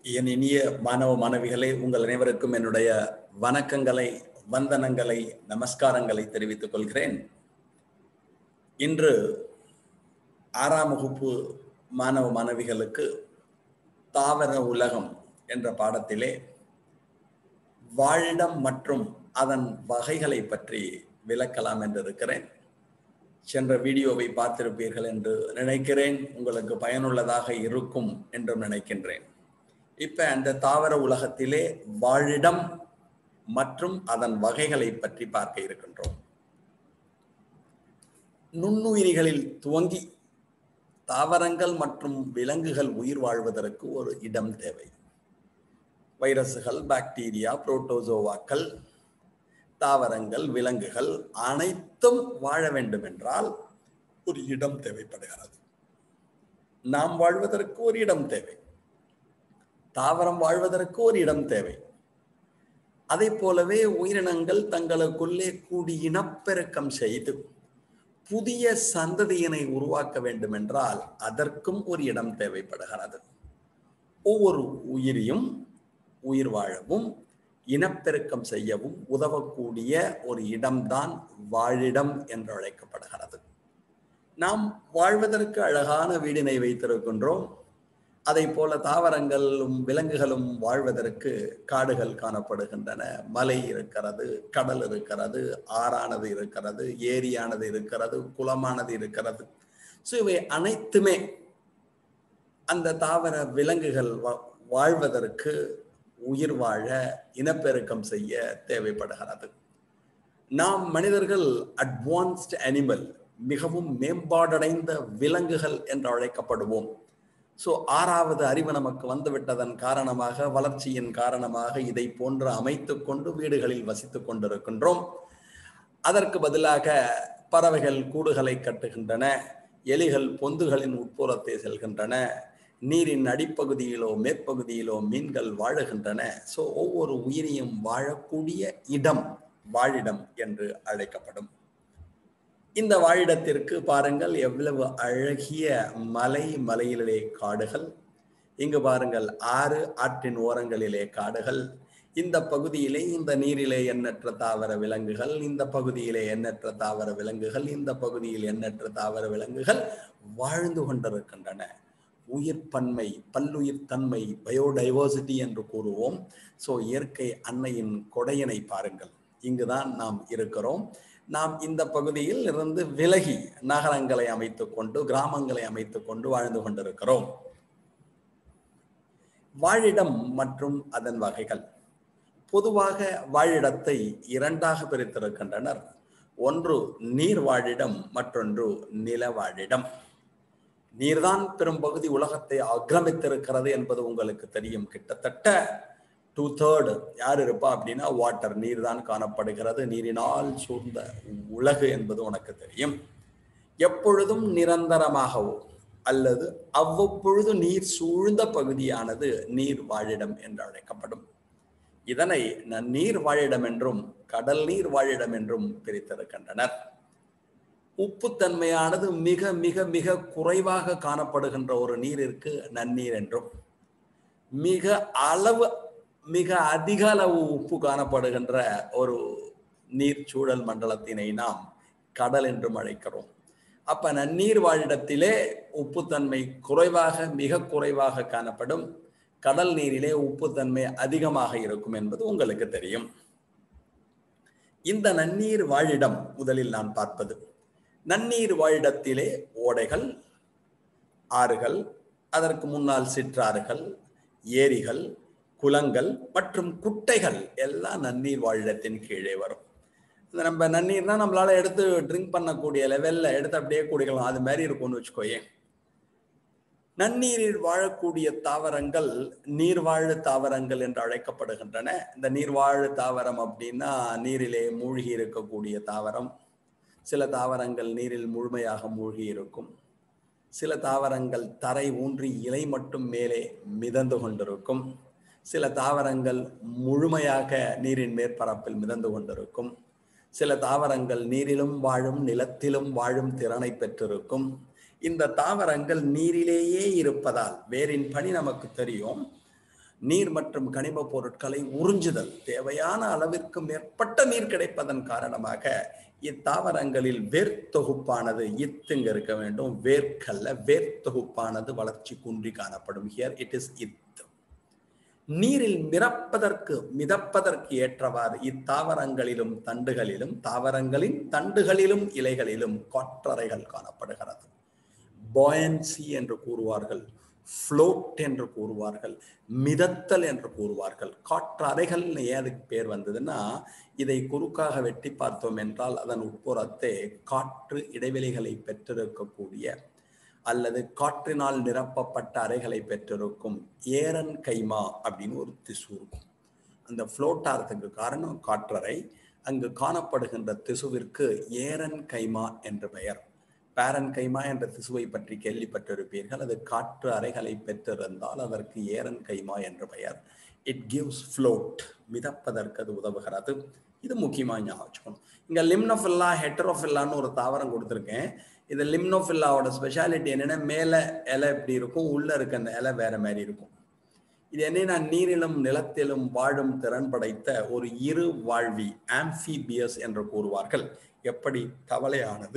என் இனிய மாணவ மாணவிகளே, உங்கள் அனைவருக்கும் என்னுடைய வணக்கங்களை, வந்தனங்களை, நமஸ்காரங்களை தெரிவித்துக் கொள்கிறேன். இன்று 6ஆம் வகுப்பு மாணவ மாணவிகளுக்கு தாவர உலகம் என்ற பாடத்திலே வாழிடம் மற்றும் அதன் வகைகளை பற்றி விளக்கலாம் என்று இருக்கிறேன். சென்ற வீடியோவை பார்த்திருப்பீர்கள் என்று நினைக்கிறேன். உங்களுக்கு பயனுள்ளதாக இருக்கும் என்றும் நினைக்கின்றேன். இப்ப அந்த தாவர உலகத்திலே வாழிடம் மற்றும் அதன் வகைகளை பற்றி பார்க்க இருக்கின்றோம். நுண்ணுயிரிகளில் துவங்கி தாவரங்கள் மற்றும் விலங்குகள் உயிர் வாழ்வதற்கு ஒரு இடம் தேவை. வைரசுகள், பாக்டீரியா, புரோட்டோசோவாக்கள், தாவரங்கள், விலங்குகள் அனைத்தும் வாழ வேண்டும் என்றால் ஒரு இடம் தேவைப்படுகிறது. நாம் வாழ்வதற்கு ஒரு இடம் தேவை. தாவரம் வாழ்வதற்கு ஒரு இடம் தேவை. அதை போலவே உயிரினங்கள் தங்களுக்குள்ளே கூடி இனப்பெருக்கம் செய்து புதிய சந்ததியினை உருவாக்க வேண்டும் என்றால் அதற்கும் ஒரு இடம் தேவைப்படுகிறது. ஒவ்வொரு உயிரியும் உயிர் வாழவும் இனப்பெருக்கம் செய்யவும் உதவக்கூடிய ஒரு இடம்தான் வாழிடம் என்று அழைக்கப்படுகிறது. நாம் வாழ்வதற்கு அழகான வீடினை வைத்திருக்கின்றோம். அதை போல தாவரங்களும் விலங்குகளும் வாழ்வதற்கு காடுகள் காணப்படுகின்றன, மலை இருக்கிறது, கடல் இருக்கிறது, ஆறானது இருக்கிறது, ஏரியானது இருக்கிறது, குளமானது இருக்கிறது. ஸோ இவை அனைத்துமே அந்த தாவர விலங்குகள் வாழ்வதற்கு, உயிர் வாழ, இனப்பெருக்கம் செய்ய தேவைப்படுகிறது. நாம் மனிதர்கள் அட்வான்ஸ்ட் அனிமல், மிகவும் மேம்பாடடைந்த விலங்குகள் என்று அழைக்கப்படுவோம். ஸோ 6வது அறிவு நமக்கு வந்துவிட்டதன் காரணமாக, வளர்ச்சியின் காரணமாக இதை போன்று அமைத்து கொண்டு வீடுகளில் வசித்துக் கொண்டிருக்கின்றோம். அதற்கு பதிலாக பறவைகள் கூடுகளை கட்டுகின்றன, எலிகள் பொந்துகளின் உட்புறத்தை செல்கின்றன, நீரின் அடிப்பகுதியிலோ மேற்பகுதியிலோ மீன்கள் வாழுகின்றன. ஸோ ஒவ்வொரு உயிரியும் வாழக்கூடிய இடம் வாழிடம் என்று அழைக்கப்படும். இந்த வாழிடத்திற்கு பாருங்கள் எவ்வளவு அழகிய மலையிலே காடுகள். இங்கு பாருங்கள் ஆறு, ஆற்றின் ஓரங்களிலே காடுகள். இந்த பகுதியிலே இந்த நீரிலே எண்ணற்ற தாவர விலங்குகள், இந்த பகுதியிலே எண்ணற்ற தாவர விலங்குகள், இந்த பகுதியில் எண்ணற்ற தாவர விலங்குகள் வாழ்ந்து கொண்டிருக்கின்றன. உயிர் பன்மை, பல்லுயிர் தன்மை, பயோடைவர்சிட்டி என்று கூறுவோம். ஸோ இயற்கை அன்னையின் கொடையினை பாருங்கள். இங்குதான் நாம் இருக்கிறோம். நாம் இந்த பகுதியில் இருந்து விலகி நகரங்களை அமைத்துக் கொண்டு, கிராமங்களை அமைத்துக் கொண்டு வாழ்ந்து கொண்டிருக்கிறோம். வாழிடம் மற்றும் அதன் வகைகள். பொதுவாக வாழிடத்தை 2ஆக பிரித்திருக்கின்றனர். ஒன்று நீர் வாழிடம், மற்றொன்று நில வாழிடம். நீர்தான் பெரும்பகுதி உலகத்தை ஆக்கிரமித்திருக்கிறது என்பது உங்களுக்கு தெரியும். கிட்டத்தட்ட 2/3 யார் இருப்பா அப்படின்னா வாட்டர், நீர் தான் காணப்படுகிறது. நீரினால் சூழ்ந்த உலகு என்பது உனக்கு தெரியும். எப்பொழுதும் நிரந்தரமாகவோ அல்லது அவ்வப்பொழுது நீர் சூழ்ந்த பகுதியானது நீர் வாழிடம் என்று அழைக்கப்படும். இதனை நீர் வாழிடம் என்றும் கடல் நீர் வாழிடம் என்றும் பிரித்திருக்கின்றனர். உப்புத்தன்மையானது மிக மிக மிக குறைவாக காணப்படுகின்ற ஒரு நீரிற்கு நன்னீர் என்றும், மிக அதிக அளவு உப்பு காணப்படுகின்ற ஒரு நீர் சூழல் மண்டலத்தினை நாம் கடல் என்றும் அழைக்கிறோம். அப்ப நன்னீர் வாழிடத்திலே உப்புத்தன்மை குறைவாக, மிக குறைவாக காணப்படும். கடல் நீரிலே உப்புத்தன்மை அதிகமாக இருக்கும் என்பது உங்களுக்கு தெரியும். இந்த நன்னீர் வாழிடம் முதலில் நான் பார்ப்பது. நன்னீர் வாழிடத்திலே ஓடைகள், ஆறுகள், அதற்கு முன்னால் சிற்றாறுகள், ஏரிகள், குளங்கள் மற்றும் குட்டைகள் எல்லாம் நன்னீர் வாழிடத்தின் கீழே வரும். நம்ம நன்னீர்னா நம்மளால எடுத்து ட்ரிங்க் பண்ணக்கூடிய லெவல்ல எடுத்து அப்படியே குடிக்கலாம், அது மாதிரி இருக்கும்னு வச்சுக்கோயேன். நன்னீரில் வாழக்கூடிய தாவரங்கள் நீர்வாழ் தாவரங்கள் என்று அழைக்கப்படுகின்றன. இந்த நீர்வாழ் தாவரம் அப்படின்னா நீரிலே மூழ்கி இருக்கக்கூடிய தாவரம். சில தாவரங்கள் நீரில் முழுமையாக மூழ்கி இருக்கும். சில தாவரங்கள் தரை ஊன்றி இலை மட்டும் மேலே மிதந்து கொண்டிருக்கும். சில தாவரங்கள் முழுமையாக நீரின் மேற்பரப்பில் மிதந்து கொண்டிருக்கும். சில தாவரங்கள் நீரிலும் வாழும், நிலத்திலும் வாழும் திறனை பெற்றிருக்கும். இந்த தாவரங்கள் நீரிலேயே இருப்பதால் வேரின் பணி நமக்கு தெரியும். நீர் மற்றும் கனிம பொருட்களை உறிஞ்சுதல். தேவையான அளவிற்கு மேற்பட்ட நீர் கிடைப்பதன் காரணமாக இத்தாவரங்களில் வேர்த்தொகுப்பானது இங்க இருக்க வேண்டும், வேர்க்கல்ல, வேர்த்தொகுப்பானது வளர்ச்சி குன்றி காணப்படும். ஹியர் இட் இஸ் இத். நீரில் மிதப்பதற்கு ஏற்றவாறு இத்தாவரங்களிலும் தண்டுகளிலும், தாவரங்களின் தண்டுகளிலும் இலைகளிலும் காற்றறைகள் காணப்படுகிறது. பாயன்சி என்று கூறுவார்கள், ஃப்ளோட் என்று கூறுவார்கள், மிதத்தல் என்று கூறுவார்கள். காற்றறைகள் ஏதுக்கு பேர் வந்ததுன்னா, இதை குறுக்காக வெட்டி பார்த்தோம் என்றால் அதன் உட்புறத்தே காற்று இடைவெளிகளை பெற்றிருக்கக்கூடிய அல்லது காற்றினால் நிரப்பப்பட்ட அறைகளை பெற்றிருக்கும் ஏரன் கைமா அப்படின்னு ஒரு திசு இருக்கும். அந்த ஃப்ளோட் ஆகிறதுக்கு காரணம் காற்றறை. அங்கு காணப்படுகின்ற திசுவிற்கு ஏரன் கைமா என்று பெயர். பேரன் கைமா என்ற திசுவை பற்றி கேள்விப்பட்டிருப்பீர்கள். அது காற்று அறைகளை பெற்றிருந்தால் அதற்கு ஏரன் கைமா என்று பெயர். இட் கிவ்ஸ் ஃப்ளோட், மிதப்பதற்கு அது உதவுகிறது. இது முக்கியமாக ஞாபகம் வச்சுக்கணும். இங்கே லிம்னோஃபில்லா ஹெட்டரோஃபில்லான்னு ஒரு தாவரம் கொடுத்துருக்கேன். இது லிம்னோஃபில்லாவோட ஸ்பெஷாலிட்டி என்னென்னா, மேலே இலை எப்படி இருக்கும், உள்ளே இருக்க அந்த இலை வேற மாதிரி இருக்கும். இது என்னன்னா, நீரிலும் நிலத்திலும் வாழும் திறன் படைத்த ஒரு இரு வாழ்வி, ஆம்ஃபிபியஸ் என்று கூறுவார்கள். எப்படி தவளையானது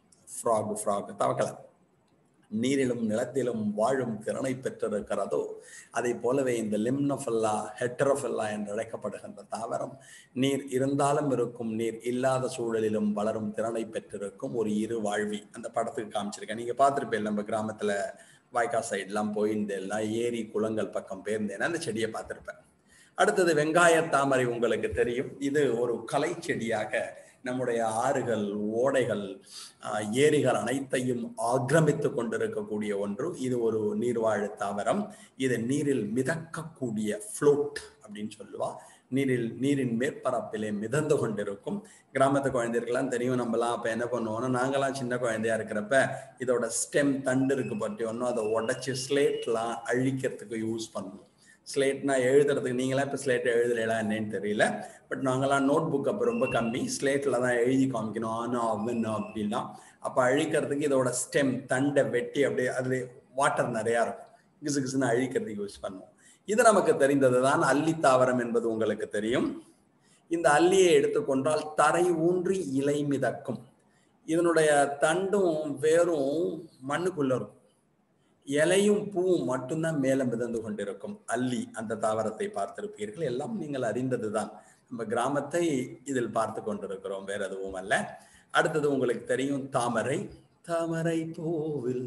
ஃப்ராக் தவக்கலை நீரிலும் நிலத்திலும் வாழும் திறனை பெற்றிருக்கிறதோ, அதை போலவே இந்த லிம்னோஃபில்லா ஹெட்டரோஃபில்லா என்று அழைக்கப்படுகின்ற தாவரம் நீர் இருந்தாலும் இருக்கும், நீர் இல்லாத சூழலிலும் வளரும் திறனை பெற்றிருக்கும் ஒரு இரு வாழ்வி. அந்த படத்துக்கு காமிச்சிருக்கேன், நீங்க பார்த்துருப்பேன். நம்ம கிராமத்துல வாய்க்கா சைட்லாம் போயிருந்தேன்னா, ஏரி குளங்கள் பக்கம் போயிருந்தேன்னா அந்த செடியை பார்த்துருப்பேன். அடுத்தது வெங்காய தாமரை. உங்களுக்கு தெரியும், இது ஒரு கலை செடியாக நம்முடைய ஆறுகள், ஓடைகள், ஏரிகள் அனைத்தையும் ஆக்கிரமித்து கொண்டிருக்கக்கூடிய ஒன்று. இது ஒரு நீர்வாழ் தாவரம். இது நீரில் மிதக்கக்கூடிய ஃப்ளோட் அப்படின்னு சொல்லுவா. நீரின் மேற்பரப்பிலே மிதந்து கொண்டிருக்கும். கிராமத்து குழந்தைகள்லாம் தெரியும். நம்மலாம் அப்போ என்ன பண்ணுவோம்னா, நாங்களாம் சின்ன குழந்தையா இருக்கிறப்ப இதோட ஸ்டெம் தண்டு இருக்கு பற்றி ஒன்றும் அதை உடச்சி ஸ்லேட்லாம் அழிக்கிறதுக்கு யூஸ் பண்ணுவோம். ஸ்லேட்னா எழுதுறதுக்கு, நீங்களாம் இப்போ ஸ்லேட் எழுதுறீங்களா என்னன்னு தெரியல, பட் நாங்களாம் நோட் புக் அப்போ ரொம்ப கம்மி, ஸ்லேட்டில் தான் எழுதி காமிக்கணும் ஆனா அவன் அப்படின்னா. அப்போ அழிக்கிறதுக்கு இதோட ஸ்டெம் தண்டை வெட்டி அப்படியே அது வாட்டர் நிறையா இருக்கும், கிசுகிசுன்னு அழிக்கிறதுக்கு யூஸ் பண்ணுவோம். இது நமக்கு தெரிந்தது தான். அல்லி தாவரம் என்பது உங்களுக்கு தெரியும். இந்த அல்லியை எடுத்துக்கொண்டால் தரை ஊன்றி இலை மிதக்கும். இதனுடைய தண்டும் வேரும் மண்ணுக்குள்ள இருக்கும், இலையும் பூவும் மட்டும்தான் மேல மிதந்து கொண்டிருக்கும். அல்லி அந்த தாவரத்தை பார்த்திருப்பீர்கள், எல்லாம் நீங்கள் அறிந்ததுதான். நம்ம கிராமத்தை இதில் பார்த்து கொண்டிருக்கிறோம், வேற எதுவும் அல்ல. அடுத்தது உங்களுக்கு தெரியும் தாமரை. தாமரை பூவில்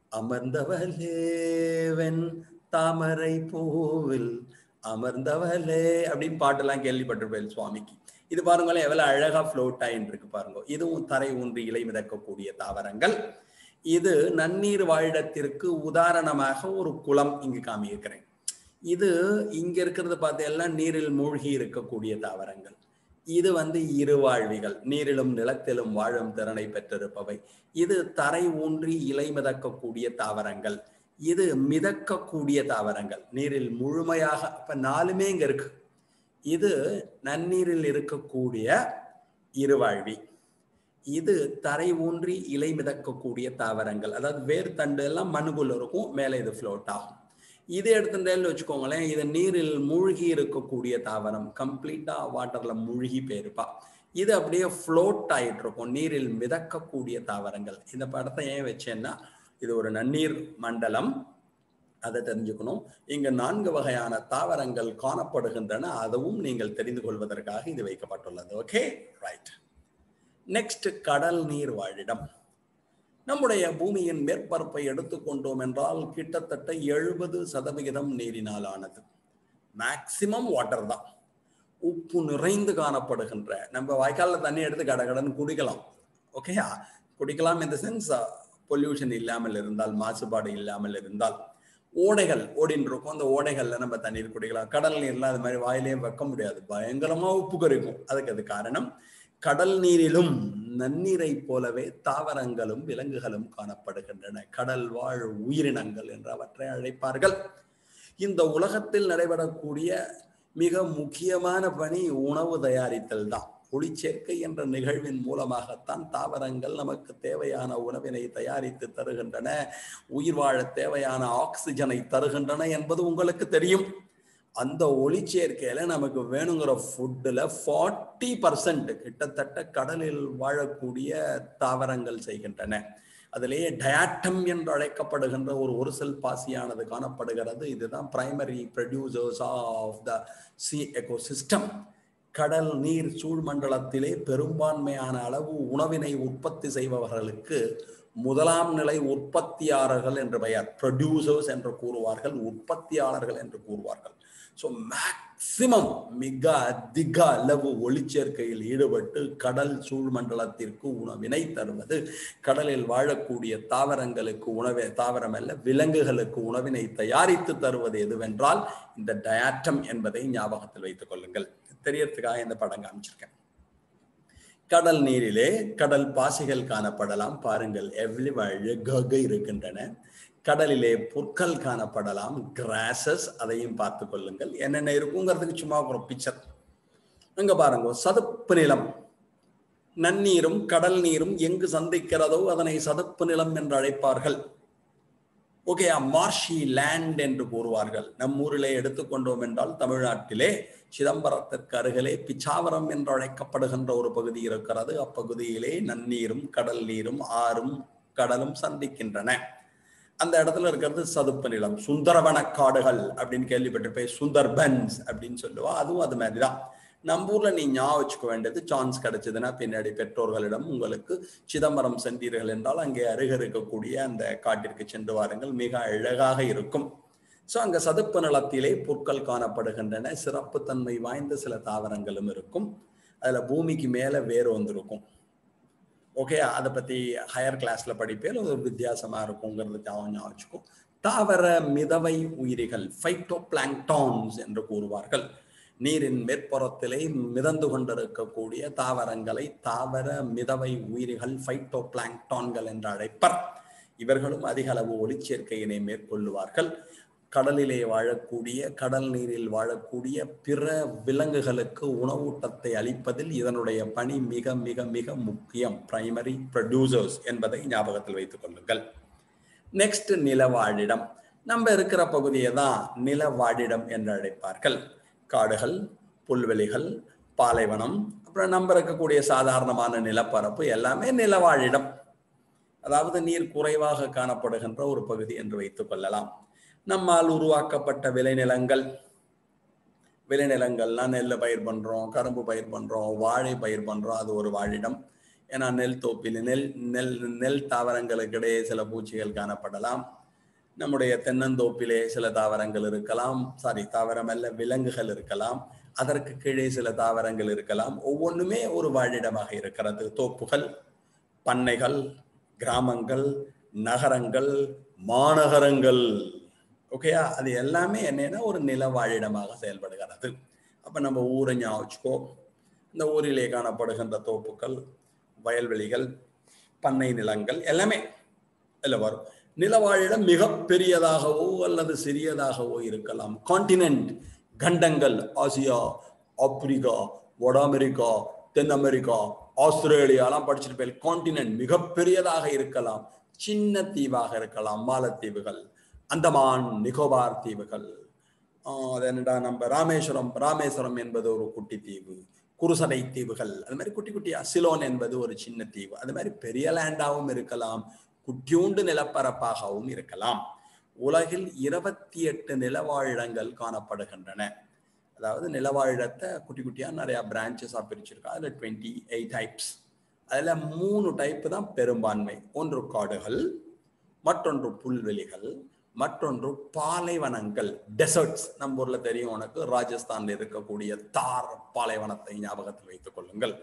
அமர்ந்தவளேவன், தாமரை பூவில் அமர்ந்தவளே அப்படின்னு பாட்டெல்லாம் கேள்விப்பட்டிருப்பேன் சுவாமிக்கு. இது பாருங்களேன் எவ்வளவு அழகா ஃப்ளோட் ஆயின்னு இருக்கு பாருங்க. இதுவும் தரை ஊன்றி இலை மிதக்கக்கூடிய தாவரங்கள். இது நன்னீர் வாழிடத்திற்கு உதாரணமாக ஒரு குளம் இங்கு காமியிருக்கிறேன். இது இங்க இருக்கிறது பார்த்தீங்கன்னா நீரில் மூழ்கி இருக்கக்கூடிய தாவரங்கள். இது இருவாழ்விகள், நீரிலும் நிலத்திலும் வாழும் திறனை பெற்றிருப்பவை. இது தரை ஊன்றி இலை மிதக்கக்கூடிய தாவரங்கள். இது மிதக்கக்கூடிய தாவரங்கள், நீரில் முழுமையாக. அப்ப நாலுமே இங்க இருக்கு. இது நன்னீரில் இருக்கக்கூடிய இருவாழ்வி. இது தரை ஊன்றி இலை மிதக்கக்கூடிய தாவரங்கள், அதாவது வேர் தண்டு எல்லாம் மண்ணுக்குள்ள இருக்கும், மேலே இது ஃப்ளோட் ஆகும். இது எடுத்துட்டேன்னு வச்சுக்கோங்களேன், இது நீரில் மூழ்கி இருக்கக்கூடிய தாவரம், கம்ப்ளீட்டா வாட்டர்ல மூழ்கி போயிருப்பா. இது அப்படியே ஃப்ளோட் ஆயிட்டு இருக்கும், நீரில் மிதக்கக்கூடிய தாவரங்கள். இந்த படத்தை ஏன் வச்சேன்னா, இது ஒரு நன்னீர் மண்டலம், அதை தெரிஞ்சுக்கணும். இங்க 4 வகையான தாவரங்கள் காணப்படுகின்றன, அதுவும் நீங்கள் தெரிந்து கொள்வதற்காக இது வைக்கப்பட்டுள்ளது. Okay, right. நெக்ஸ்ட், கடல் நீர் வாழிடம். நம்முடைய பூமியின் மேற்பரப்பை எடுத்துக்கொண்டோம் என்றால் கிட்டத்தட்ட 70% நீரினால் ஆனது. மேக்சிமம் வாட்டர் தான், உப்பு நிறைந்து காணப்படுகின்ற. நம்ம வாய்க்காலில் தண்ணி எடுத்து கடகடன்னு குடிக்கலாம். ஓகேயா, குடிக்கலாம் இந்த சென்ஸ், பொல்யூஷன் இல்லாமல் இருந்தால், மாசுபாடு இல்லாமல் இருந்தால். ஓடைகள் ஓடின்னு இருக்கும், அந்த ஓடைகள்ல நம்ம தண்ணீர் குடிக்கலாம். கடல் நீர்லாம் அது மாதிரி வாயிலையும் வைக்க முடியாது, பயங்கரமா உப்பு கரிக்கும். அதுக்கு அது காரணம், கடல் நீரிலும் நன்னீரை போலவே தாவரங்களும் விலங்குகளும் காணப்படுகின்றன. கடல் வாழ் உயிரினங்கள் என்று அவற்றை அழைப்பார்கள். இந்த உலகத்தில் நடைபெறக்கூடிய மிக முக்கியமான பணி உணவு தயாரித்தல் தான். ஒளிச்சேர்க்கை என்ற நிகழ்வின் மூலமாகத்தான் தாவரங்கள் நமக்கு தேவையான உணவினை தயாரித்து தருகின்றன, உயிர் வாழ தேவையான ஆக்சிஜனை தருகின்றன என்பது உங்களுக்கு தெரியும். அந்த ஒளிச்சேர்க்கையில நமக்கு வேணுங்கிற ஃபுட்டில் 40% கிட்டத்தட்ட கடலில் வாழக்கூடிய தாவரங்கள் செய்கின்றன. அதிலேயே டயாட்டம் என்று அழைக்கப்படுகின்ற ஒரு செல் பாசியானது காணப்படுகிறது. இதுதான் primary producers of the sea ecosystem. கடல் நீர் சூழ்மண்டலத்திலே பெரும்பான்மையான அளவு உணவினை உற்பத்தி செய்பவர்களுக்கு முதலாம் நிலை உற்பத்தியாளர்கள் என்று பெயர். ப்ரொடியூசர்ஸ் என்று கூறுவார்கள், உற்பத்தியாளர்கள் என்று கூறுவார்கள். ஸோ மேக்சிமம் மிக அதிக அளவு ஒளிச்சேர்க்கையில் ஈடுபட்டு கடல் சூழ்மண்டலத்திற்கு உணவினை தருவது, கடலில் வாழக்கூடிய தாவரங்களுக்கு உணவை, தாவரம் அல்ல விலங்குகளுக்கு உணவினை தயாரித்து தருவது எதுவென்றால் இந்த டயாட்டம் என்பதை ஞாபகத்தில் வைத்துக் கொள்ளுங்கள். தெரியறதுக்காக இந்த படம் காமிச்சிருக்கேன். கடல் நீரிலே கடல் பாசிகள் காணப்படலாம். பாருங்கள் எவ்வளவு அழகாக இருக்கின்றன. கடலிலே புற்கள் காணப்படலாம், கிராசஸ், அதையும் பார்த்து கொள்ளுங்கள். என்னென்ன இருக்குங்கிறதுக்கு சும்மா ஒரு பிக்சர். அங்க பாருங்க, சதுப்பு நிலம். நன்னீரும் கடல் நீரும் எங்கு சந்திக்கிறதோ அதனை சதுப்பு நிலம் என்று அழைப்பார்கள். ஓகே, மார்ஷி லேண்ட் என்று கூறுவார்கள். நம் ஊரிலே எடுத்துக்கொண்டோம் என்றால் தமிழ்நாட்டிலே சிதம்பரத்திற்கு அருகிலே பிச்சாவரம் என்று அழைக்கப்படுகின்ற ஒரு பகுதி இருக்கிறது. அப்பகுதியிலே நன்னீரும் கடல் நீரும் ஆறும் கடலும் சந்திக்கின்றன. அந்த இடத்துல இருக்கிறது சதுப்பு நிலம். சுந்தரவன காடுகள் அப்படின்னு கேள்விப்பட்டிருப்பேன், சுந்தர்பன்ஸ் அப்படின்னு சொல்லுவா. அதுவும் அது மாதிரிதான். நம்ம ஊர்ல நீ ஞாபகம் வச்சுக்க வேண்டியது, சான்ஸ் கிடைச்சதுன்னா பின்னாடி பெற்றோர்களிடம் உங்களுக்கு சிதம்பரம் சென்றீர்கள் என்றால் அங்கே அருக இருக்கக்கூடிய அந்த காட்டிற்கு சென்று வாருங்கள், மிக அழகாக இருக்கும். ஸோ அங்க சதுப்பு நிலத்திலே புற்கள் காணப்படுகின்றன. சிறப்புத்தன்மை வாய்ந்த சில தாவரங்களும் இருக்கும். அதுல பூமிக்கு மேல வேறு வந்திருக்கும். ஓகே, அதை பத்தி ஹையர் கிளாஸ்ல படிப்பேன், ஒரு வித்தியாசமா இருக்குங்கிறது ஞாபகம் வச்சுக்கும். தாவர மிதவை உயிரிகள், ஃபைட்டோ பிளாங்டான்ஸ் என்று கூறுவார்கள். நீரின் மேற்புறத்திலே மிதந்து கொண்டிருக்கக்கூடிய தாவரங்களை தாவர மிதவை உயிரிகள், ஃபைட்டோ பிளாங்டான்கள் என்று அழைப்பர். இவர்களும் அதிக அளவு ஒளிச்சேர்க்கையினை மேற்கொள்ளுவார்கள். கடலிலே வாழக்கூடிய, கடல் நீரில் வாழக்கூடிய பிற விலங்குகளுக்கு உணவூட்டத்தை அளிப்பதில் இதனுடைய பணி மிக மிக மிக முக்கியம். பிரைமரி ப்ரொடியூசர்ஸ் என்பதை ஞாபகத்தில் வைத்துக் கொள்ளுங்கள். நெக்ஸ்ட், நிலவாழிடம். நம்ம இருக்கிற பகுதியை தான் நிலவாழிடம் என்று அழைப்பார்கள். காடுகள், புல்வெளிகள், பாலைவனம், அப்புறம் நம்ம இருக்கக்கூடிய சாதாரணமான நிலப்பரப்பு எல்லாமே நிலவாழிடம். அதாவது நீர் குறைவாக காணப்படுகின்ற ஒரு பகுதி என்று வைத்துக் கொள்ளலாம். நம்மால் உருவாக்கப்பட்ட விளைநிலங்கள், விளைநிலங்கள்லாம் நெல் பயிர் பண்றோம், கரும்பு பயிர் பண்றோம், வாழை பயிர் பண்றோம், அது ஒரு வாழிடம். ஏன்னா நெல் தோப்பில் நெல் தாவரங்களுக்கு இடையே சில பூச்சிகள் காணப்படலாம். நம்முடைய தென்னந்தோப்பிலே சில தாவரங்கள் இருக்கலாம், தாவரம் அல்ல விலங்குகள் இருக்கலாம். அதற்கு கீழே சில தாவரங்கள் இருக்கலாம். ஒவ்வொன்றுமே ஒரு வாழிடமாக இருக்கிறது. தோப்புகள், பண்ணைகள், கிராமங்கள், நகரங்கள், மாநகரங்கள், ஓகேயா, அது எல்லாமே என்னன்னா ஒரு நில வாழிடமாக செயல்படுகிறது. அப்ப நம்ம ஊரை ஞாபகம் வச்சுக்கோ. இந்த ஊரிலே காணப்படுகின்ற தோப்புகள், வயல்வெளிகள், பண்ணை நிலங்கள் எல்லாமே இல்ல வரும். நிலவாழிடம் மிக பெரியதாகவோ அல்லது சிறியதாகவோ இருக்கலாம். கான்டினென்ட், கண்டங்கள், ஆசியா, ஆப்பிரிக்கா, வட அமெரிக்கா, தென் அமெரிக்கா, ஆஸ்திரேலியாலாம் படிச்சிருப்பேன். கான்டினென்ட் மிக பெரியதாக இருக்கலாம், சின்ன தீவாக இருக்கலாம். மாலத்தீவுகள், அந்தமான் நிக்கோபார் தீவுகள், அது என்னடா நம்ம ராமேஸ்வரம் என்பது ஒரு குட்டி தீவு, குருசடை தீவுகள், அது மாதிரி குட்டி குட்டியா. சிலோன் என்பது ஒரு சின்ன தீவு. அது மாதிரி பெரிய லேண்டாகவும் இருக்கலாம், குட்டியூண்டு நிலப்பரப்பாகவும் இருக்கலாம். உலகில் 28 நிலவாழிடங்கள் காணப்படுகின்றன. அதாவது நிலவாழிடத்தை குட்டி குட்டியா நிறைய பிரான்ச்சஸா பிரிச்சிருக்கா. அதுல 28 டைப்ஸ். அதுல 3 டைப் தான் பெரும்பான்மை. ஒன்று காடுகள், மற்றொன்று புல்வெளிகள், மற்றொன்று பாலைவனங்கள், டெசர்ட்ஸ். நம்ம ஊர்ல தெரியும் உனக்கு, ராஜஸ்தான்ல இருக்கக்கூடிய தார் பாலைவனத்தை ஞாபகத்தில் வைத்துக் கொள்ளுங்கள்.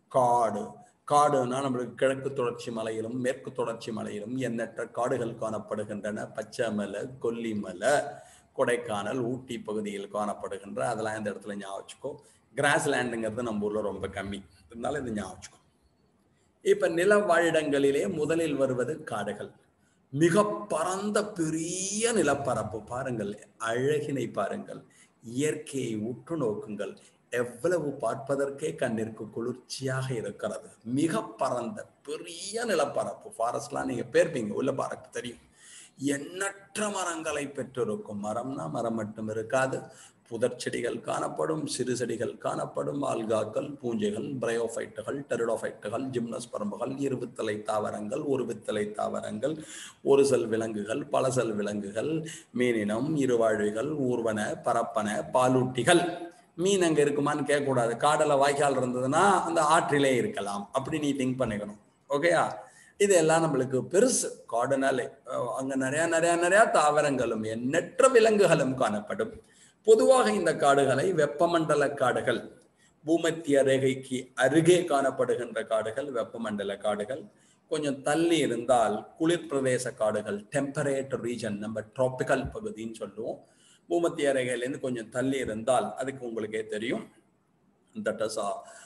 காடுனா நம்மளுக்கு கிழக்கு தொடர்ச்சி மலையிலும் மேற்கு தொடர்ச்சி மலையிலும் எண்ணற்ற காடுகள் காணப்படுகின்றன. பச்சைமலை, கொல்லிமலை, கொடைக்கானல், ஊட்டி பகுதியில் காணப்படுகின்ற, அதெல்லாம் இந்த இடத்துல ஞாபகம் வச்சுக்கோ. கிராஸ்லேண்டுங்கிறது நம்ம ஊர்ல ரொம்ப கம்மி, இருந்தாலும் இது ஞாபகம் வச்சுக்கோ. இப்ப நில வாழிடங்களிலே முதலில் வருவது காடுகள். மிக பரந்த பெரிய நிலப்பரப்பு. பாருங்கள், அழகினை பாருங்கள், இயற்கையை உற்று நோக்குங்கள். எவ்வளவு பார்ப்பதற்கே கண்ணிற்கு குளிர்ச்சியாக இருக்கிறது. மிக பரந்த பெரிய நிலப்பரப்பு. ஃபாரஸ்ட்லாம் நீங்க பேர்ப்பீங்க, உள்ள பார்க்க தெரியும். எண்ணற்ற மரங்களை பெற்றிருக்கும். மரம்னா மரம் மட்டும் இருக்காது, புதர் செடிகள் காணப்படும், சிறு செடிகள் காணப்படும், ஆல்காக்கள், பூஞ்சைகள், பிரயோஃபைட்டுகள், டெரிடோஃபைட்டுகள், ஜிம்னோஸ்பெர்ம்கள், இருவித்தலை தாவரங்கள், ஒரு வித்தலை தாவரங்கள், ஒரு செல் விலங்குகள், பல செல் விலங்குகள், மீனினம், இருவாழ்விகள், ஊர்வன, பரப்பன, பாலூட்டிகள். மீன் அங்கே இருக்குமான்னு கேட்கக்கூடாது. காடல வாய்க்கால் இருந்ததுன்னா அந்த ஆற்றிலே இருக்கலாம், அப்படி நீ திங்க் பண்ணிக்கணும். ஓகேயா? இதெல்லாம் நம்மளுக்கு பெருசு. காடுனாலே அங்க நிறைய நிறைய நிறைய தாவரங்களும் எண்ணற்ற விலங்குகளும் காணப்படும். பொதுவாக இந்த காடுகளை வெப்பமண்டல காடுகள், பூமத்திய ரேகைக்கு அருகே காணப்படுகின்ற காடுகள் வெப்பமண்டல காடுகள். கொஞ்சம் தள்ளி இருந்தால் குளிர் பிரதேச காடுகள், டெம்பரேட் ரீஜன், நம்ம டிராபிக்கல் பகுதின்னு சொல்லுவோம். பூமத்திய ரேகையிலேருந்து கொஞ்சம் தள்ளி இருந்தால் அதுக்கு உங்களுக்கே தெரியும், தட் இஸ்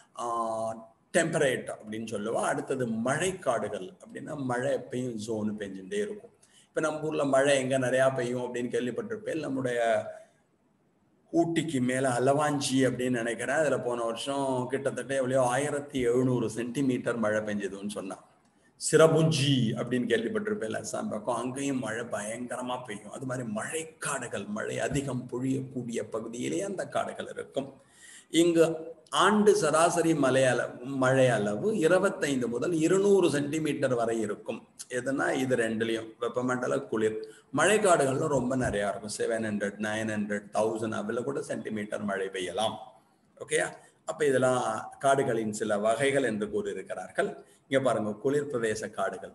டெம்பரேட் அப்படின்னு சொல்லுவோம். அடுத்தது மழைக்காடுகள் அப்படின்னா மழை எப்பயும் ஜோனு பெஞ்சுட்டே இருக்கும். இப்போ நம்ம ஊர்ல மழை எங்க நிறையா பெய்யும் அப்படின்னு கேள்விப்பட்டிருப்பேன். நம்முடைய ஊட்டிக்கு மேல அலவாஞ்சி அப்படின்னு நினைக்கிறேன், அதுல போன வருஷம் கிட்டத்தட்ட எவ்வளோ 1700 சென்டிமீட்டர் மழை பெஞ்சதுன்னு சொன்னான். சிரபுஞ்சி அப்படின்னு கேள்விப்பட்டிருப்பேன் அசாம் பக்கம், அங்கேயும் மழை பயங்கரமா பெய்யும். அது மாதிரி மழைக்காடுகள், மழை அதிகம் பொழியக்கூடிய பகுதியிலேயே அந்த காடுகள் இருக்கும். இங்கு ஆண்டு சராசரி மழை அளவு 25 முதல் 200 சென்டிமீட்டர் வரை இருக்கும். எதுனா இது ரெண்டுலையும் வெப்பமண்டல குளிர். மழைக்காடுகள்ல ரொம்ப நிறையா இருக்கும், 700, 900, 1000 அவ்வளவு கூட சென்டிமீட்டர் மழை பெய்யலாம். ஓகேயா? அப்ப இதெல்லாம் காடுகளின் சில வகைகள் என்று கூறியிருக்கிறார்கள். இங்க பாருங்க, குளிர் பிரதேச காடுகள்.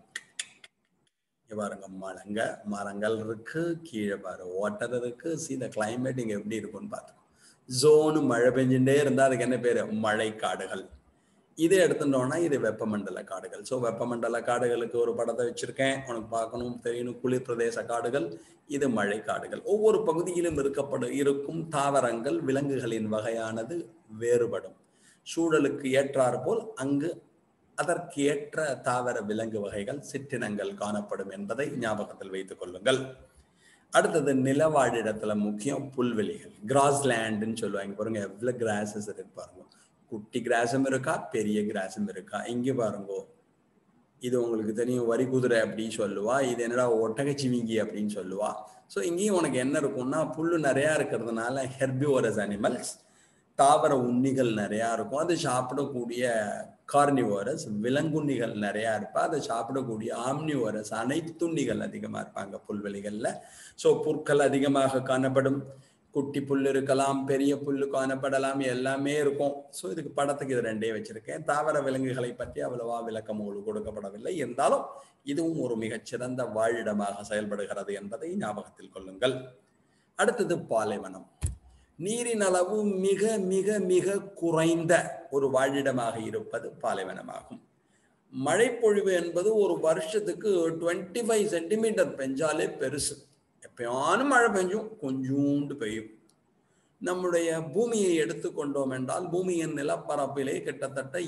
இங்க பாருங்க, மரங்கள் இருக்கு, கீழே பாரு வாட்டர் இருக்கு. see the climate இங்க எப்படி இருக்கும்னு பார்த்து. ஜோனு மழை பெஞ்சுட்டே இருந்தா அதுக்கு என்ன பேரு? மழை காடுகள். இதே எடுத்துட்டோம்னா இது வெப்பமண்டல காடுகள். ஸோ வெப்பமண்டல காடுகளுக்கு ஒரு படத்தை வச்சிருக்கேன், உனக்கு பார்க்கணும் தெரியணும். குளிர் பிரதேச காடுகள், இது மழை காடுகள். ஒவ்வொரு பகுதியிலும் இருக்கும் தாவரங்கள், விலங்குகளின் வகையானது வேறுபடும். சூழலுக்கு ஏற்றாறு போல் அங்கு அதற்கு ஏற்ற தாவர விலங்கு வகைகள், சிற்றினங்கள் காணப்படும் என்பதை ஞாபகத்தில் வைத்துக் கொள்ளுங்கள். அடுத்தது நிலவாழிடத்துல முக்கியம் புல்வெளிகள், கிராஸ்லேண்டுன்னு சொல்லுவாங்க. பாருங்க எவ்வளவு கிராஸஸ் இருக்கு பாருங்க. குட்டி கிராஸும் இருக்கா, பெரிய கிராஸும் இருக்கா. இங்க பாருங்க, இது உங்களுக்கு தெரியும், வரி குதிரை அப்படின்னு சொல்லுவா. இது என்னடா ஒட்டகச்சிவிங்கி அப்படின்னு சொல்லுவா. ஸோ இங்கேயும் உனக்கு என்ன இருக்கும்னா, புல்லு நிறையா இருக்கிறதுனால ஹெர்பிவோரஸ் அனிமல்ஸ், தாவர உண்ணிகள் நிறையா இருக்கும். அது சாப்பிடக்கூடிய கார்னிவோரஸ், விலங்குண்ணிகள் நிறையா இருப்பா. அதை சாப்பிடக்கூடிய ஆம்னிவோரஸ், அனைத்துண்ணிகள் அதிகமாக இருப்பாங்க புல்வெளிகளில். ஸோ புற்கள் அதிகமாக காணப்படும். குட்டி புல் இருக்கலாம், பெரிய புல்லு காணப்படலாம், எல்லாமே இருக்கும். ஸோ இதுக்கு படத்துக்கு இது ரெண்டே வச்சிருக்கேன். தாவர விலங்குகளை பற்றி அவ்வளவா விளக்கம் கொடுக்கப்படவில்லை. இருந்தாலும் இதுவும் ஒரு மிகச்சிறந்த வாழிடமாக செயல்படுகிறது என்பதை ஞாபகத்தில் கொள்ளுங்கள். அடுத்தது பாலைவனம். நீரின் அளவு மிக மிக மிக குறைந்த ஒரு வாழிடமாக இருப்பது பாலைவனமாகும். மழைப்பொழிவு என்பது ஒரு வருஷத்துக்கு 25 சென்டிமீட்டர் பெஞ்சாலே பெருசு. எப்பயானும் மழை பெஞ்சும், கொஞ்சூண்டு பெய்யும். நம்முடைய பூமியை எடுத்துக்கொண்டோம் என்றால் பூமியின் நிலப்பரப்பிலே கிட்டத்தட்ட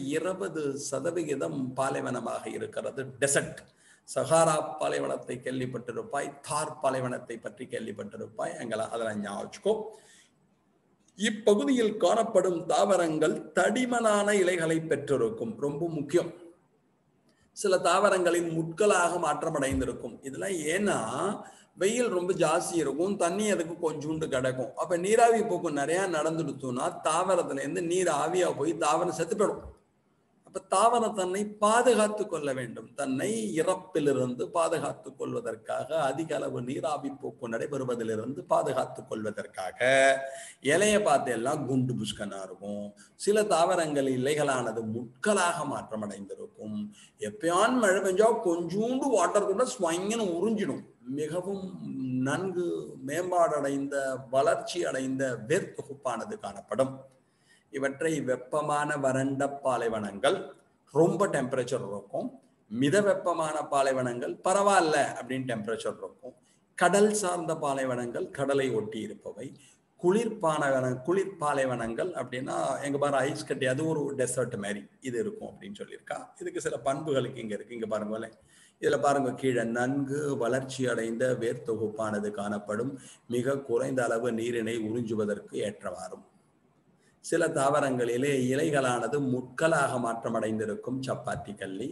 20% பாலைவனமாக இருக்கிறது. டெசர்ட். சஹாரா பாலைவனத்தை கேள்விப்பட்டிருப்பாய், தார் பாலைவனத்தை பற்றி கேள்விப்பட்டிருப்பாய். அதெல்லாம் ஞாபகம். இப்பகுதியில் காணப்படும் தாவரங்கள் தடிமனான இலைகளை பெற்றிருக்கும். ரொம்ப முக்கியம். சில தாவரங்களின் முட்களாக மாற்றமடைந்திருக்கும். இதெல்லாம் ஏன்னா வெயில் ரொம்ப ஜாஸ்தி இருக்கும், தண்ணி அதுக்கு கொஞ்சோண்டு கிடக்கும். அப்ப நீராவி போக்கு நிறைய நடந்துடுத்துனா தாவரத்துல இருந்து நீர் ஆவியா போய் தாவரம் செத்து போயிடும். அப்ப தாவரம் தன்னை பாதுகாத்து கொள்ள வேண்டும். தன்னை இறப்பிலிருந்து பாதுகாத்துக் கொள்வதற்காக, அதிக அளவு நீராவி போக்கு நடைபெறுவதிலிருந்து பாதுகாத்துக் கொள்வதற்காக இலையை பார்த்து எல்லாம் குண்டு புஷ்கனா இருக்கும். சில தாவரங்கள் இலைகளானது முட்களாக மாற்றமடைந்திருக்கும். எப்பயான் மழை பெஞ்சா கொஞ்சோண்டு வாட்டர் கூட ஸ்வங்கன்னு உறிஞ்சிடும். மிகவும் நன்கு மேம்பாடடைந்த, வளர்ச்சி அடைந்த வேர் தொகுப்பானது காணப்படும். இவற்றை வெப்பமான வறண்ட பாலைவனங்கள், ரொம்ப டெம்பரேச்சர் இருக்கும். மித வெப்பமான பாலைவனங்கள் பரவாயில்ல அப்படின்னு டெம்பரேச்சர் இருக்கும். கடல் சார்ந்த பாலைவனங்கள், கடலை ஒட்டி இருப்பவை. குளிர் பாலைவனங்கள் அப்படின்னா எங்க பாரு ஐஸ் கட்டி, அது ஒரு டெசர்ட் மாதிரி இது இருக்கும் அப்படின்னு சொல்லியிருக்கா. இதுக்கு சில பண்புகளுக்கு இங்க இருக்கு. இங்க பாருங்களேன், இதுல பாருங்க, கீழே நன்கு வளர்ச்சி அடைந்த வேர் தொகுப்பானது காணப்படும். மிக குறைந்த அளவு நீரினை உறிஞ்சுவதற்கு ஏற்றவாறும். சில தாவரங்களிலே இலைகளானது முட்களாக மாற்றமடைந்திருக்கும். சப்பாத்தி கள்ளி.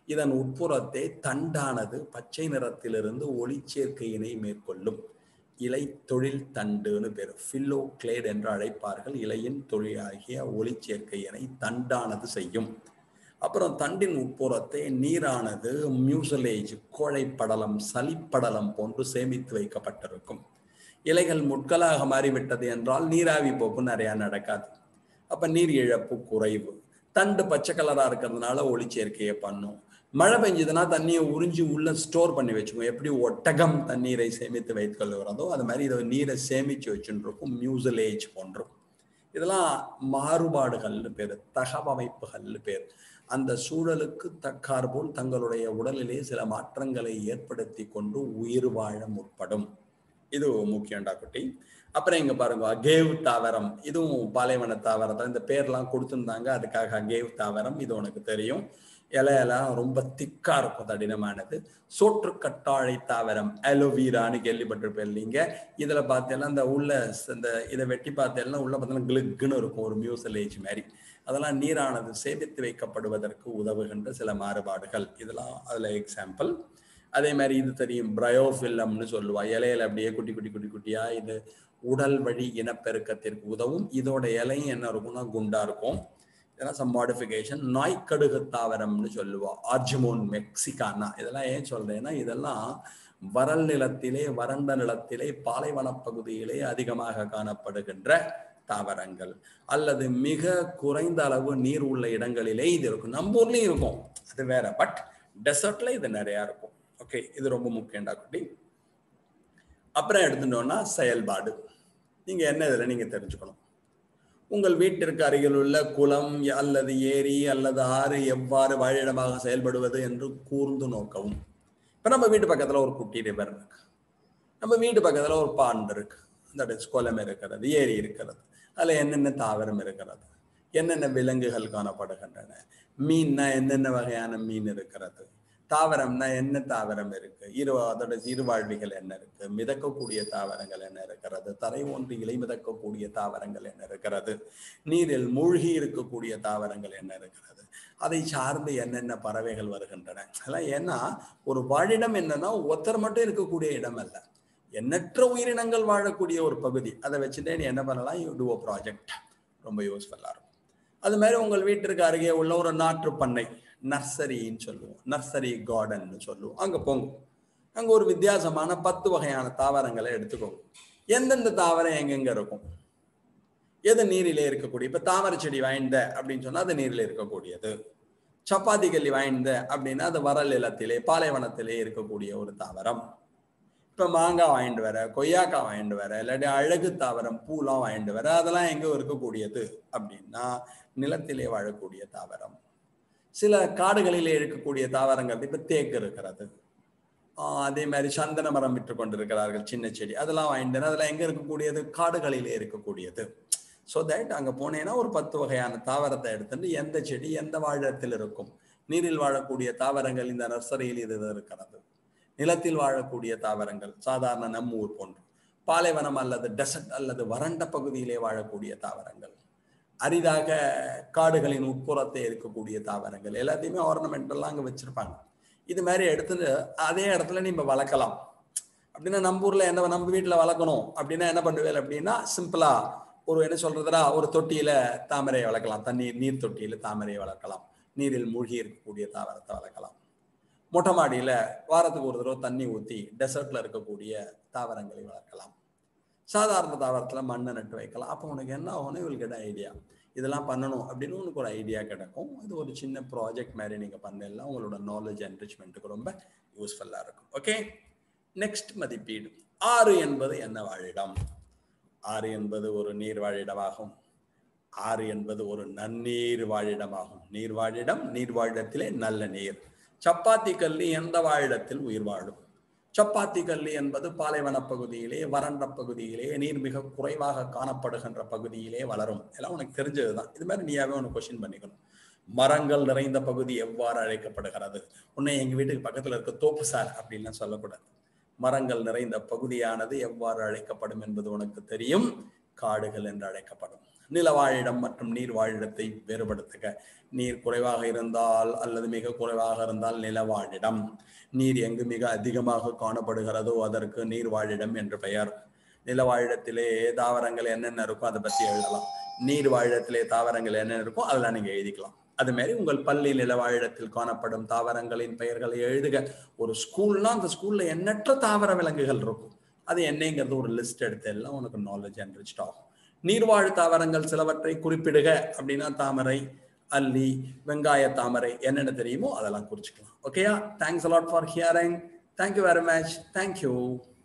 இதன் உட்புறத்தை தண்டானது பச்சை நிறத்திலிருந்து ஒளிச்சேர்க்கையினை மேற்கொள்ளும். இலை தொழில் தண்டுன்னு பேர், ஃபில்லோ கிளேட் என்று அழைப்பார்கள். இலையின் தொழிலாகிய ஒளிச்சேர்க்கையினை தண்டானது செய்யும். அப்புறம் தண்டின் உட்புறத்தை நீரானது மியூசலேஜ், கோழைப்படலம், சளிப்படலம் போன்று சேமித்து வைக்கப்பட்டிருக்கும். இலைகள் முட்களாக மாறிவிட்டது என்றால் நீராவி போக்கு நிறையா நடக்காது. அப்போ நீர் இழப்பு குறைவு. தண்டு பச்சை கலராக இருக்கிறதுனால ஒளிச்சேர்க்கையை பண்ணும். மழை பெஞ்சதுன்னா தண்ணியை உறிஞ்சி உள்ள ஸ்டோர் பண்ணி வச்சுக்கோங்க. எப்படி ஒட்டகம் தண்ணீரை சேமித்து வைத்துக் கொள்கிறதோ அது மாதிரி இதை நீரை சேமித்து வச்சுருக்கும், மியூசலேஜ் போன்றும். இதெல்லாம் மாறுபாடுகள்னு பேர், தகவமைப்புகள்னு பேர். அந்த சூழலுக்கு தக்காற்போல் தங்களுடைய உடலிலே சில மாற்றங்களை ஏற்படுத்தி கொண்டு உயிர் வாழ முற்படும். இது முக்கியம்டா குட்டி. அப்புறம் இங்க பாருங்க, அகேவ் தாவரம். இதுவும் பாலைவன தாவரம் தான். இந்த பேர்லாம் கொடுத்துருந்தாங்க, அதுக்காக அகேவ் தாவரம். இது உனக்கு தெரியும். இலையெல்லாம் ரொம்ப திக்கா இருக்கும், தடினமானது. சோற்றுக்கட்டாழை தாவரம், அலோவீரான்னு கேள்விப்பட்டிருப்பேன் இல்லைங்க. இதுல பார்த்தேன்னா இந்த உள்ள இந்த இதை வெட்டி பார்த்தேன்னா உள்ள பார்த்தீங்கன்னா கிளிக்குன்னு இருக்கும், ஒரு மியூசலேஜ் மாதிரி. அதெல்லாம் நீரானது சேமித்து வைக்கப்படுவதற்கு உதவுகின்ற சில மாறுபாடுகள். இதெல்லாம் அதுல எக்ஸாம்பிள். அதே மாதிரி இது தெரியும், பிரயோஃபில்லம்னு சொல்லுவா. இலையில அப்படியே குட்டி குட்டி குட்டி குட்டியா இது உடல் வழி இனப்பெருக்கத்திற்கு உதவும். இதோட இலையும் என்ன இருக்கும்னா குண்டா இருக்கும். இதெல்லாம் சம் மாடிஃபிகேஷன். நாய்க்கடுகு தாவரம்னு சொல்லுவா, ஆர்ஜிமோன் மெக்சிகானா. இதெல்லாம் ஏன் சொல்றேன்னா இதெல்லாம் வறல் நிலத்திலே, வறண்ட நிலத்திலே, பாலைவன பகுதியிலே அதிகமாக காணப்படுகின்ற தாவரங்கள், அல்லது மிக குறைந்த அளவு நீர் உள்ள இடங்களிலே இது இருக்கும். நம்ம ஊர்லயும் இருக்கும், அது வேற. பட் டெசர்ட்ல இது நிறையா இருக்கும். ஓகே, இது ரொம்ப முக்கியம்டா குட்டி. அப்புறம் எடுத்துட்டோம்னா செயல்பாடு. நீங்க என்ன இதில் நீங்க தெரிஞ்சுக்கணும். உங்கள் வீட்டிற்கு அருகில் உள்ள குளம் அல்லது ஏரி அல்லது ஆறு எவ்வாறு வாழிடமாக செயல்படுவது என்று கூர்ந்து நோக்கவும். இப்போ நம்ம வீட்டு பக்கத்தில் ஒரு குட்டி ரிவர் இருக்கு, நம்ம வீட்டு பக்கத்தில் ஒரு பாண்ட் இருக்கு, அந்த குளம் இருக்கிறது, ஏரி இருக்கிறது. அதில் என்னென்ன தாவரம் இருக்கிறது, என்னென்ன விலங்குகள் காணப்படுகின்றன, மீன்னா என்னென்ன வகையான மீன் இருக்கிறது, தாவரம்னா என்ன தாவரம் இருக்கு, அதோட இருவாழ்விகள் என்ன இருக்கு, மிதக்கக்கூடிய தாவரங்கள் என்ன இருக்கிறது, தரை ஒன்று இலை மிதக்கக்கூடிய தாவரங்கள் என்ன இருக்கிறது, நீரில் மூழ்கி இருக்கக்கூடிய தாவரங்கள் என்ன இருக்கிறது, அதை சார்ந்து என்னென்ன பறவைகள் வருகின்றன. அதெல்லாம் ஏன்னா ஒரு வாழிடம் என்னன்னா ஒருத்தர் மட்டும் இருக்கக்கூடிய இடம் அல்ல, எண்ணற்ற உயிரினங்கள் வாழக்கூடிய ஒரு பகுதி. அதை வச்சுட்டே நீ என்ன பண்ணலாம், யூ டூ அ ப்ராஜெக்ட். ரொம்ப யூஸ்ஃபுல்லாக இருக்கும். அது மாதிரி உங்கள் வீட்டிற்கு அருகே உள்ள ஒரு நாற்று பண்ணை, நர்சரின்னு சொல்லுவோம், நர்சரி கார்டன் சொல்லுவோம். அங்கே போங்க, அங்கே ஒரு வித்தியாசமான 10 வகையான தாவரங்களை எடுத்துக்கோங்க. எந்தெந்த தாவரம் எங்கெங்க இருக்கும், எது நீரிலே இருக்கக்கூடிய. இப்போ தாமரை செடி வாய்ந்த அப்படின்னு சொன்னால் அது நீரில் இருக்கக்கூடியது. சப்பாத்தி கல்லி வாய்ந்த அப்படின்னா அது வறல் நிலத்திலே, பாலைவனத்திலே இருக்கக்கூடிய ஒரு தாவரம். இப்போ மாங்காய் வாங்கிட்டு வர, கொய்யாக்காய் வாங்கிட்டு வர, இல்லாட்டி அழகு தாவரம் பூலாம் வாங்கிட்டு வர, அதெல்லாம் எங்கே இருக்கக்கூடியது அப்படின்னா நிலத்திலே வாழக்கூடிய தாவரம். சில காடுகளிலே இருக்கக்கூடிய தாவரங்கள், இப்போ தேக்கு இருக்கிறது, அதே மாதிரி சந்தன மரம் விற்று கொண்டிருக்கிறார்கள், சின்ன செடி, அதெல்லாம் வாங்கிட்டு அதெல்லாம் எங்கே இருக்கக்கூடியது, காடுகளிலே இருக்கக்கூடியது. ஸோ தட் அங்கே போனேன்னா ஒரு 10 வகையான தாவரத்தை எடுத்துட்டு எந்த செடி எந்த வாழிடத்தில் இருக்கும். நீரில் வாழக்கூடிய தாவரங்கள் இந்த நர்சரியில் இது இருக்கிறது. நிலத்தில் வாழக்கூடிய தாவரங்கள் சாதாரண நம்ம ஊர் போன்று, பாலைவனம் அல்லது டெசர்ட் அல்லது வறண்ட பகுதியிலே வாழக்கூடிய தாவரங்கள், அரிதாக காடுகளின் உட்புறத்தை இருக்கக்கூடிய தாவரங்கள், எல்லாத்தையுமே ஆர்னமெண்டெல்லாம் அங்கே வச்சிருப்பாங்க. இது மாதிரி எடுத்துட்டு அதே இடத்துல நீங்க வளர்க்கலாம். அப்படின்னா நம்ம ஊர்ல என்ன, நம்ம வீட்டில் வளர்க்கணும் அப்படின்னா என்ன பண்ணுவேன் அப்படின்னா சிம்பிளா ஒரு என்ன சொல்றதுடா, ஒரு தொட்டியில தாமரையை வளர்க்கலாம், நீர் தொட்டியில தாமரையை வளர்க்கலாம், நீரில் மூழ்கி இருக்கக்கூடிய தாவரத்தை வளர்க்கலாம். மொட்டை மாடியில வாரத்துக்கு ஒரு தடவை தண்ணி ஊற்றி டெசர்ட்ல இருக்கக்கூடிய தாவரங்களை வளர்க்கலாம். சாதாரண தாவரத்துல மண்ணை நட்டு வைக்கலாம். அப்போ உனக்கு என்ன ஆகும்னு இவங்களுக்கு கேட்ட ஐடியா, இதெல்லாம் பண்ணணும் அப்படின்னு உனக்கு ஒரு ஐடியா கிடைக்கும். இது ஒரு சின்ன ப்ராஜெக்ட் மாதிரி நீங்க பண்ணலாம், உங்களோட நாலேஜ் என்ரிச்மெண்ட்டுக்கு ரொம்ப யூஸ்ஃபுல்லா இருக்கும். ஓகே, நெக்ஸ்ட் மதிப்பீடு. ஆறு என்பது என்ன வாழிடம்? ஆறு என்பது ஒரு நீர் வாழிடமாகும். ஆறு என்பது ஒரு நன்னீர் வாழிடமாகும். நீர் வாழிடம், நீர் வாழிடத்திலே நல்ல நீர். சப்பாத்தி கல்லி எந்த வாழிடத்தில் உயிர் வாழும்? சப்பாத்தி கல்லி என்பது பாலைவன பகுதியிலே, வறண்ட பகுதியிலே, நீர் மிக குறைவாக காணப்படுகின்ற பகுதியிலே வளரும். எல்லாம் உனக்கு தெரிஞ்சதுதான். இது மாதிரி நீயாவே உனக்கு கொஸ்டின் பண்ணிக்கணும். மரங்கள் நிறைந்த பகுதி எவ்வாறு அழைக்கப்படுகிறது? உன்னை எங்க வீட்டுக்கு பக்கத்துல இருக்க தோப்பு சார் அப்படின்லாம் சொல்லக்கூடாது. மரங்கள் நிறைந்த பகுதியானது எவ்வாறு அழைக்கப்படும் என்பது உனக்கு தெரியும், காடுகள் என்று அழைக்கப்படும். நிலவாழிடம் மற்றும் நீர் வாழிடத்தை வேறுபடுத்துக. நீர் குறைவாக இருந்தால் அல்லது மிக குறைவாக இருந்தால் நிலவாழிடம். நீர் எங்கு மிக அதிகமாக காணப்படுகிறதோ அதற்கு நீர் வாழிடம் என்று பெயர். நிலவாழிடத்திலே தாவரங்கள் என்னென்ன இருக்கோ அதை பற்றி எழுதலாம். நீர் வாழிடத்திலே தாவரங்கள் என்னென்ன இருக்கோ அதெல்லாம் நீங்க எழுதிக்கலாம். அது மாதிரி உங்கள் பள்ளி நிலவாழிடத்தில் காணப்படும் தாவரங்களின் பெயர்களை எழுதுக. ஒரு ஸ்கூல்னா அந்த ஸ்கூல்ல எண்ணற்ற தாவர விலங்குகள் இருக்கும். அது என்னங்கிறது ஒரு லிஸ்ட் எடுத்து எல்லாம் உனக்கு நாலேஜ் என்ரிச்ட் ஆகும். நீர்வாழ் தாவரங்கள் சிலவற்றை குறிப்பிடுக அப்படின்னா தாமரை, அல்லி, வெங்காய தாமரை என்னென்ன தெரியுமோ அதெல்லாம் குறிச்சுக்கலாம். ஓகேயா? Thanks a lot for hearing. Thank you very much. Thank you.